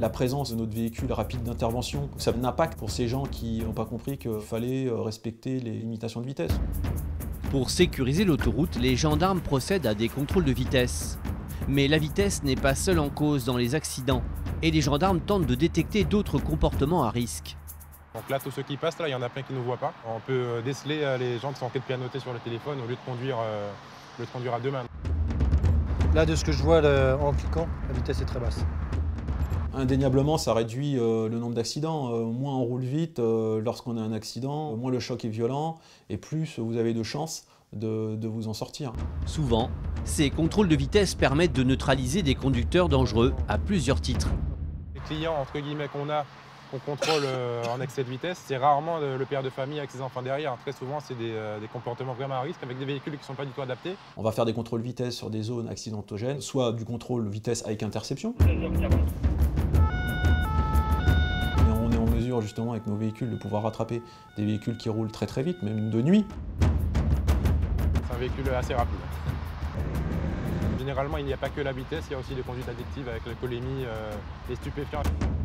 La présence de notre véhicule rapide d'intervention, ça a un impact pour ces gens qui n'ont pas compris qu'il fallait respecter les limitations de vitesse. Pour sécuriser l'autoroute, les gendarmes procèdent à des contrôles de vitesse. Mais la vitesse n'est pas seule en cause dans les accidents. Et les gendarmes tentent de détecter d'autres comportements à risque. Donc là, tous ceux qui passent, là, il y en a plein qui ne nous voient pas. On peut déceler les gens qui sont en train de pianoter sur le téléphone au lieu de conduire à deux mains. Là, de ce que je vois en cliquant, la vitesse est très basse. Indéniablement, ça réduit le nombre d'accidents. Moins on roule vite lorsqu'on a un accident, moins le choc est violent et plus vous avez de chances de vous en sortir. Souvent, ces contrôles de vitesse permettent de neutraliser des conducteurs dangereux à plusieurs titres. Les clients, entre guillemets, qu'on contrôle en excès de vitesse, c'est rarement le père de famille avec ses enfants derrière. Très souvent, c'est des comportements vraiment à risque avec des véhicules qui ne sont pas du tout adaptés. On va faire des contrôles vitesse sur des zones accidentogènes, soit du contrôle vitesse avec interception. On est en mesure justement avec nos véhicules de pouvoir rattraper des véhicules qui roulent très très vite, même de nuit. C'est un véhicule assez rapide. Généralement, il n'y a pas que la vitesse, il y a aussi des conduites addictives avec l'alcoolémie, les stupéfiants.